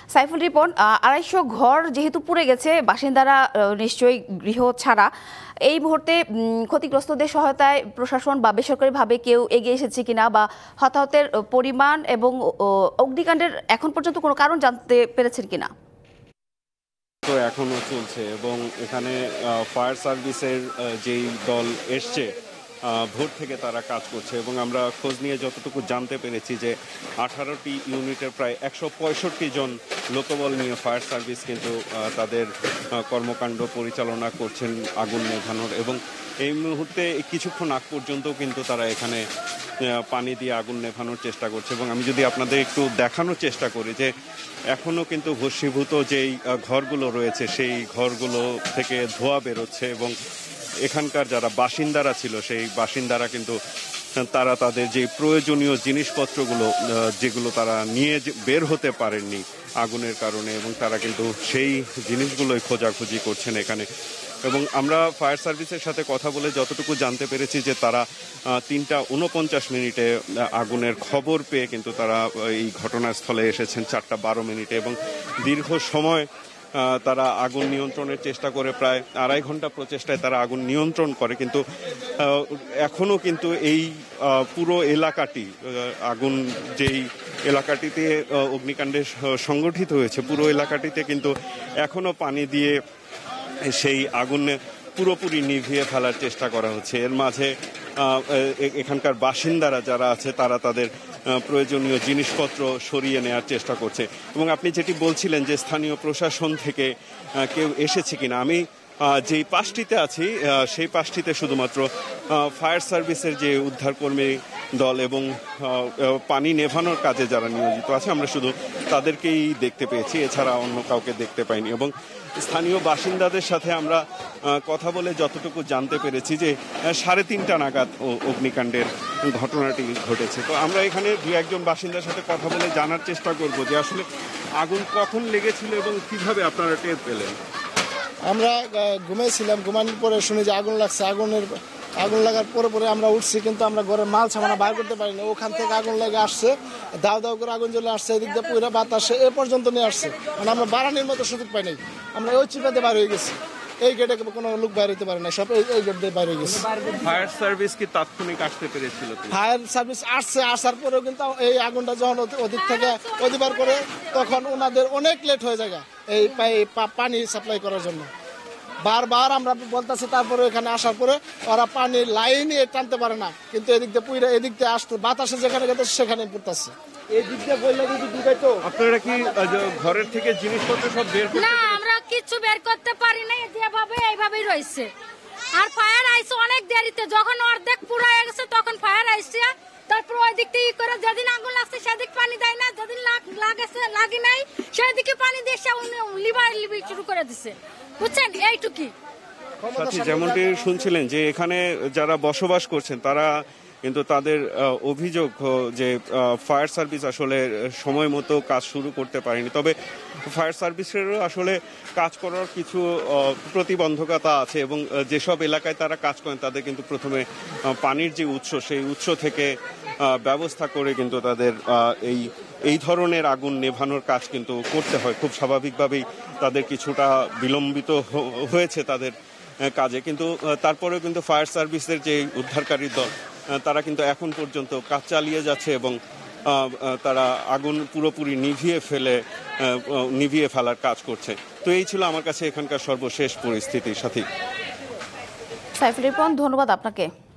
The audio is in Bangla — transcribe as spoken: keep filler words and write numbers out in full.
সাইফুল রিপন, আড়াইশো ঘর যেহেতু পুড়ে গেছে, বাসিন্দারা নিশ্চয়ই গৃহ ছাড়া, এই মুহূর্তে ক্ষতিগ্রস্তদের সহায়তায় প্রশাসন বা বেসরকারিভাবে কেউ এগিয়ে এসেছে কিনা, বা হতাহতের পরিমাণ এবং অগ্নিকাণ্ডের এখন পর্যন্ত কোনো কারণ জানতে পেরেছেন কিনা? তো এখনো চলছে এবং এখানে ফায়ার সার্ভিসের যেই দল এসছে ভোর থেকে তারা কাজ করছে এবং আমরা খোঁজ নিয়ে যতটুকু জানতে পেরেছি যে আঠারোটি ইউনিটের প্রায় একশো পঁয়ষট্টি জন লোকবল নিয়ে ফায়ার সার্ভিস কিন্তু তাদের কর্মকাণ্ড পরিচালনা করছেন আগুন নেভানোর, এবং এই মুহূর্তে কিছুক্ষণ আগ পর্যন্ত কিন্তু তারা এখানে পানি দিয়ে আগুন নেভানোর চেষ্টা করছে। এবং আমি যদি আপনাদের একটু দেখানোর চেষ্টা করি যে এখনও কিন্তু ভস্মীভূত যেই ঘরগুলো রয়েছে সেই ঘরগুলো থেকে ধোঁয়া বেরোচ্ছে এবং এখানকার যারা বাসিন্দারা ছিল সেই বাসিন্দারা কিন্তু তারা তাদের যে প্রয়োজনীয় জিনিসপত্রগুলো যেগুলো তারা নিয়ে বের হতে পারেননি আগুনের কারণে, এবং তারা কিন্তু সেই জিনিসগুলোই খোঁজাখুঁজি করছেন এখানে। এবং আমরা ফায়ার সার্ভিসের সাথে কথা বলে যতটুকু জানতে পেরেছি যে তারা তিনটা উনপঞ্চাশ মিনিটে আগুনের খবর পেয়ে কিন্তু তারা এই ঘটনাস্থলে এসেছেন চারটা বারো মিনিটে, এবং দীর্ঘ সময় তারা আগুন নিয়ন্ত্রণের চেষ্টা করে প্রায় আড়াই ঘন্টা প্রচেষ্টায় তারা আগুন নিয়ন্ত্রণ করে। কিন্তু এখনও কিন্তু এই পুরো এলাকাটি আগুন যেই এলাকাটিতে অগ্নিকাণ্ডে সংগঠিত হয়েছে পুরো এলাকাটিতে কিন্তু এখনও পানি দিয়ে সেই আগুন পুরোপুরি নিভিয়ে ফেলার চেষ্টা করা হচ্ছে। এর মাঝে এখানকার বাসিন্দারা যারা আছে তারা তাদের প্রয়োজনীয় জিনিসপত্র সরিয়ে নেওয়ার চেষ্টা করছে। এবং আপনি যেটি বলছিলেন যে স্থানীয় প্রশাসন থেকে কেউ এসেছে কিনা, আমি যেই পাশটিতে আছি সেই পাশটিতে শুধুমাত্র ফায়ার সার্ভিসের যে উদ্ধারকর্মী দল এবং পানি নেভানোর কাজে যারা নিয়োজিত আছে আমরা শুধু তাদেরকেই দেখতে পেয়েছি, এছাড়া অন্য কাউকে দেখতে পাইনি। এবং স্থানীয় বাসিন্দাদের সাথে আমরা কথা বলে যতটুকু জানতে পেরেছি যে সাড়ে তিনটা নাগাদ অগ্নিকাণ্ডের ঘটনাটি ঘটেছে। তো আমরা এখানে দু একজন বাসিন্দার সাথে কথা বলে জানার চেষ্টা করব যে আসলে আগুন কখন লেগেছিল এবং কিভাবে আপনারা টের পেলেন। আমরা ঘুমিয়েছিলাম, ঘুমানোর পরে শুনি যে আগুন লাগছে। আগুনের আগুন লাগার পরে পরে আমরা উঠছি, কিন্তু আমরা ঘরের মাল সামানা বাইর করতে পারি না। ওখান থেকে আগুন লেগে আসছে, দাও দাও করে আগুন জ্বলে আসছে, এদিক দিয়ে পুরা বাতাসে এ পর্যন্ত নিয়ে আসছে। মানে আমরা বাড়ানোর মতো সুযোগ পাই নাই, আমরা ওই চিপাতে বাইর হয়ে গেছি। এই গেটে কোনো লোক বাইর হতে পারে না, সব এই গেট দিয়ে বাইর হয়ে গেছে। ফায়ার সার্ভিস কি তাৎক্ষণিক আসতে পেরেছিল? ফায়ার সার্ভিস আসছে, আসার পরেও কিন্তু এই আগুনটা যখন ওদিক থেকে অধিবার করে তখন ওনাদের অনেক লেট হয়ে যায় এই পানি সাপ্লাই করার জন্য। বারবার আমরা বলতেছি, তারপরে এখানে আসার পরে ওরা পানির লাইনই টানতে পারে না, কিন্তু এদিক দিয়ে পুইরা এদিক দিয়ে আসতে বাতাসে যেখানে গেছে সেখানে পড়তেছে। এই দিক দিয়ে বললে যদি ঢুকাইতো। আপনারা কি ঘরের থেকে জিনিসপত্র সব বের করতে? না, আমরা কিছু বের করতে পারি না, যেভাবে এইভাবেই রয়েছে। আর ফায়ার আইছে অনেক দেরিতে, যখন অর্ধেক পুরো হয়ে গেছে তখন ফায়ার আইছে। তারপর ওই দিক থেকে করে যেদিন আগুন লাগছে সেদিক পানি দেয় না, যেদিন লাগেছে লাগি নাই সেদিকে পানি দিয়ে লিবার লিবি শুরু করে দিছে, বুঝছেন? এইটুকি। যেমনটি শুনছিলেন যে এখানে যারা বসবাস করছেন তারা কিন্তু তাদের অভিযোগ যে ফায়ার সার্ভিস আসলে সময় মতো কাজ শুরু করতে পারেনি। তবে ফায়ার সার্ভিসেরও আসলে কাজ করার কিছু প্রতিবন্ধকতা আছে, এবং যেসব এলাকায় তারা কাজ করেন তাদের কিন্তু প্রথমে পানির যে উৎস সেই উৎস থেকে ব্যবস্থা করে কিন্তু তাদের এই এই ধরনের আগুন নেভানোর কাজ কিন্তু করতে হয়। খুব স্বাভাবিকভাবেই তাদের কিছুটা বিলম্বিত হয়েছে তাদের কাজে, কিন্তু তারপরেও কিন্তু ফায়ার সার্ভিসের যে উদ্ধারকারী দল তারা কিন্তু এখন পর্যন্ত কাজ চালিয়ে যাচ্ছে এবং তারা আগুন পুরোপুরি নিভিয়ে ফেলে নিভিয়ে ফেলার কাজ করছে। তো এই ছিল আমার কাছে এখানকার সর্বশেষ পরিস্থিতির সাথে। সাইফুল রিপন, ধন্যবাদ আপনাকে।